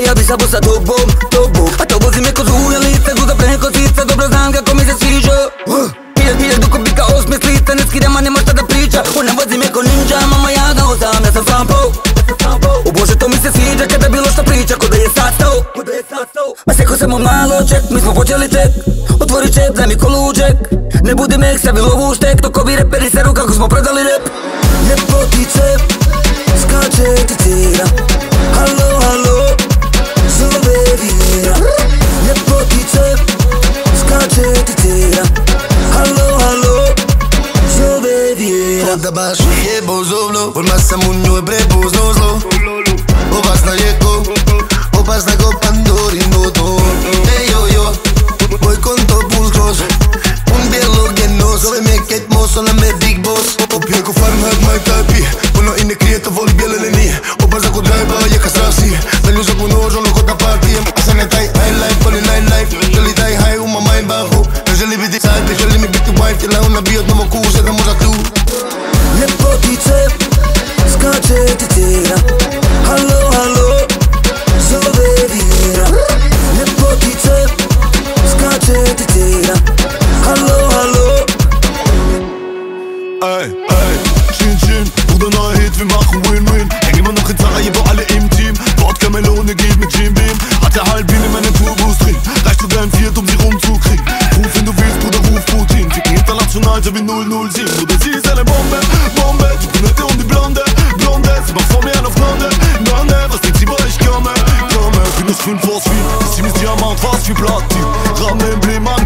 ja bi sa sa tobom, tobom. A to vozi me ko zuje lice, guza preko sice, dobro znam kako mi se sviđa. Hiljad dok bika osmislice, ne skidam a nema šta da priča. Ona vozi me ko ninja, mama ja ga osam, ja sam sampo. O Bože, to mi se sviđa kada bilo šta priča, ko da je sastav. A seko samo malo ček, mi smo počeli tek. Otvori čep, daj mi koluđek. Ne budi mek, stavi lovu štek. Dok ovi reperi seru kako smo prodali rep. Ljepotice, skače ti cera. Halo, halo, zove Vjera. Ljepotice, skače ti cera. Halo, halo, zove Vjera. Da baš je bozovno, forma sam u njoj prepozno zlo. Opasna je ko, opasna ko Pandorino dom. Ej jo jo, voy con todo pulsos. Un bijelo geno, zove me Kate Moss, ona me Big Boss. Opio ko farm uit my type, ono in de krieta voli bijele nije. Opasna ko drive, je kastrasi. Da ljuza ko nož, ono ko da party. Asa ne taj high life, oni nightlife. Želi taj high, uma mind bahu. Ne želi biti side, želi mi biti wife. Tjela ona bi od novo kuze, da možda tu. Ljepotice, skače ti cera. Halo, halo, zove Vjera. Ljepotice, skače ti cera. Halo, halo. Ey, ey, chin chin, Bruder, neuer Hit, wir machen Win-Win. Häng immer noch in Sarajevo, alle im Team. Wodka Melone geht mit Jim Beam. Hat der Halbbiene meine Turbos drin. Reicht sogar ein Viert, sie rumzukriegen. Ruf, wenn du willst, Bruder, ruf Putin. Ficken international, so wie 007. Bruder, sie ist eine Bombe, Bombe. Die Brünette und die Blonde, Blonde. Sie macht vor mir einen auf Blonde, Blonde. Was denkt sie, wo ich komme? Komme, bin ich 5 aus Wien. Sie ist Diamant, fast wie Platin. Rahmen, Emblem,